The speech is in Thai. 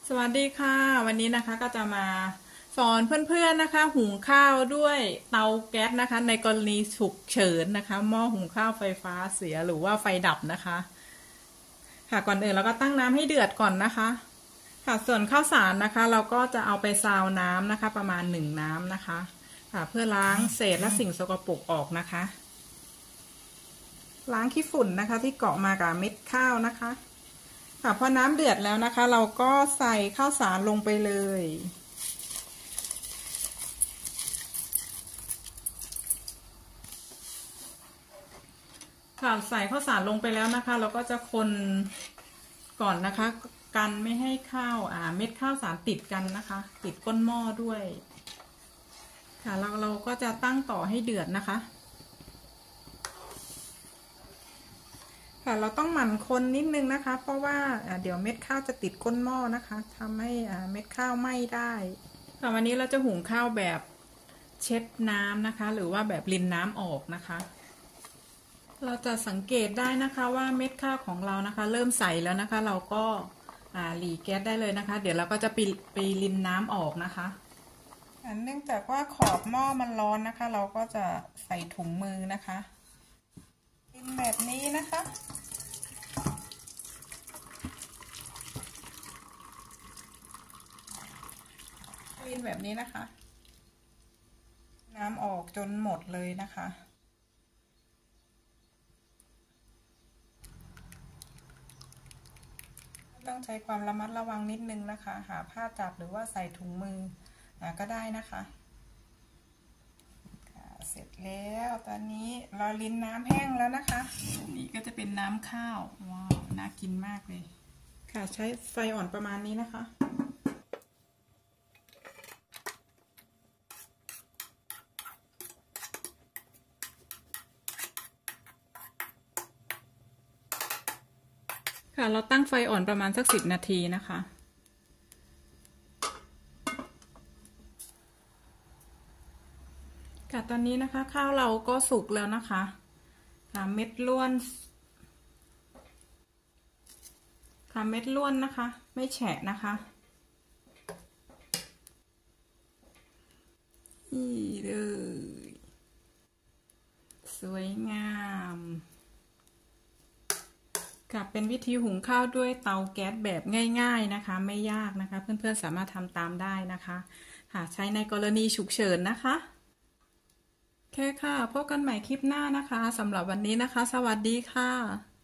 สวัสดีค่ะวันนี้นะคะก็จะมาสอนเพื่อนๆนะคะหุงข้าวด้วยเตาแก๊สนะคะในกรณีฉุกเฉินนะคะหม้อหุงข้าวไฟฟ้าเสียหรือว่าไฟดับนะคะค่ะก่อนอื่นเราก็ตั้งน้ำให้เดือดก่อนนะคะค่ะส่วนข้าวสารนะคะเราก็จะเอาไปซาวน้ำนะคะประมาณ1 น้ำนะคะค่ะเพื่อล้างเศษและสิ่งสกปรกออกนะคะล้างขี้ฝุ่นนะคะที่เกาะมากับเม็ดข้าวนะคะค่ะพอน้ำเดือดแล้วนะคะเราก็ใส่ข้าวสารลงไปเลยค่ะใส่ข้าวสารลงไปแล้วนะคะเราก็จะคนก่อนนะคะกันไม่ให้ข้าวเม็ดข้าวสารติดกันนะคะติดก้นหม้อด้วยค่ะเราก็จะตั้งต่อให้เดือดนะคะค่ะเราต้องหมั่นคนนิดนึงนะคะเพราะว่าเดี๋ยวเม็ดข้าวจะติดก้นหม้อนะคะทำให้เม็ดข้าวไหม้ได้ค่ะวันนี้เราจะหุงข้าวแบบเช็ดน้ำนะคะหรือว่าแบบรินน้ำออกนะคะเราจะสังเกตได้นะคะว่าเม็ดข้าวของเรานะคะเริ่มใสแล้วนะคะเราก็หลีแก๊สได้เลยนะคะเดี๋ยวเราก็จะไปรินน้ำออกนะคะเนื่องจากว่าขอบหม้อมันร้อนนะคะเราก็จะใส่ถุงมือนะคะรินแบบนี้นะคะรินแบบนี้นะคะน้ำออกจนหมดเลยนะคะต้องใช้ความระมัดระวังนิดนึงนะคะหาผ้าจับหรือว่าใส่ถุงมือก็ได้นะคะเสร็จแล้วตอนนี้เรารินน้ำแห้งแล้วนะคะนี่ก็จะเป็นน้ำข้าวว้าวน่ากินมากเลยค่ะใช้ไฟอ่อนประมาณนี้นะคะค่ะเราตั้งไฟอ่อนประมาณสัก10 นาทีนะคะค่ะตอนนี้นะคะข้าวเราก็สุกแล้วนะคะค่ะเม็ดล้วนค่ะเม็ดล้วนนะคะไม่แฉะนะคะนี่เลยสวยงามค่ะเป็นวิธีหุงข้าวด้วยเตาแก๊สแบบง่ายๆนะคะไม่ยากนะคะเพื่อนๆสามารถทำตามได้นะคะค่ะใช้ในกรณีฉุกเฉินนะคะโอเคค่ะพบกันใหม่คลิปหน้านะคะสำหรับวันนี้นะคะสวัสดีค่ะ